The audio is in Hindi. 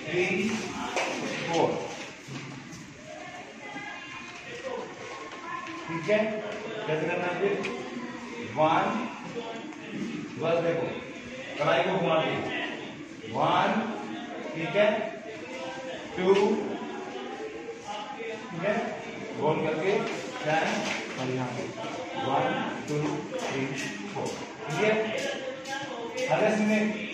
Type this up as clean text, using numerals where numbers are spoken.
3 4। ठीक है, कैसे करना है फिर? 1, बस देखो कढ़ाई को घुमा के 1, ठीक है, 2, ठीक है, रोल करके 10 और यहाँ पे 1 2 3 4। ठीक है, अगले में